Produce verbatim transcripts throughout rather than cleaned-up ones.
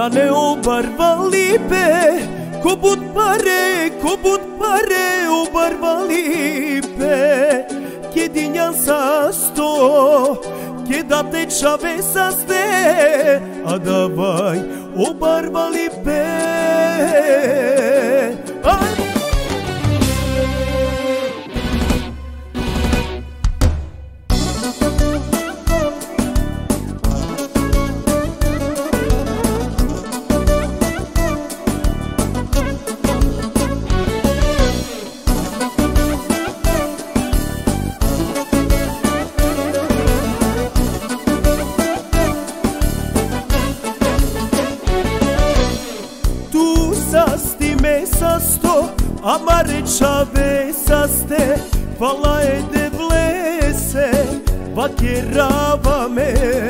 Na ne obarva lipe, ko bud pare, ko bud pare obarva lipe. Che dignan sa sto, che da te čave sa ste, a davaj obarva lipe. Aj! Sasto, amare čave saste, vala e de vlese, vakerava me,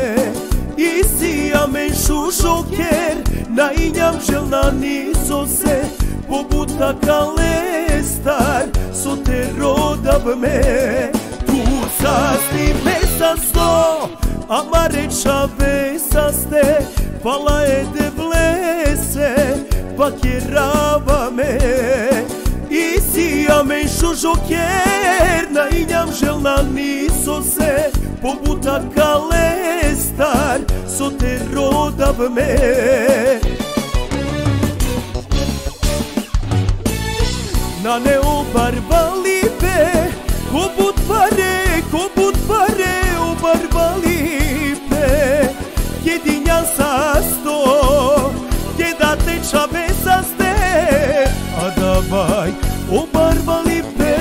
isija me šušoker, na injam želna niso se, pobuta kalestar, so te rodav me, tu sasti me sasto, amare čave saste, vala e de vlese, vakerava me, isija me šušoker, na injam želna niso se, pobuta kalestar, so te rodav me. Na ne obarva lipe, ko bud pare, ko bud pare obarva lipe, jedinjan sa sto, da te čave saste, a davaj obarva lipe.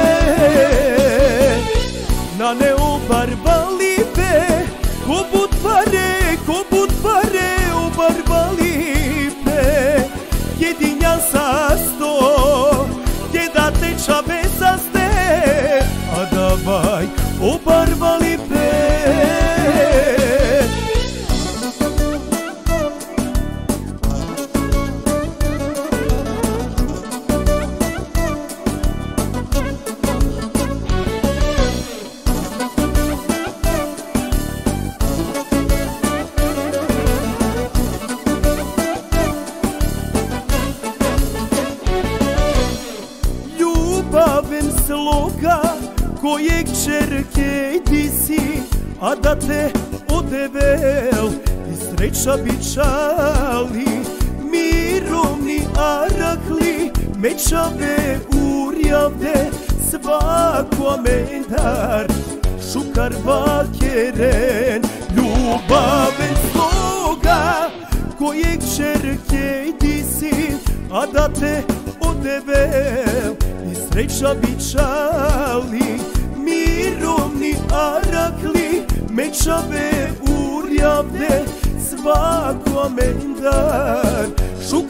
Na ne obarva lipe, ko bud pare, ko bud pare obarva lipe, jedinjan sa sto, da te čave saste, a davaj obarva lipe. Ljubavim sloga kojeg čerke ti si, a da te odevel i sreća bičali, mirovni arakli, mečave urjavde, svako amendar, šukar vakeren. Ljubavim sloga kojeg čerke ti si, a da te odevel i sreća bičali, mirovni arakli, mečave urjavde, svako amendar, šukar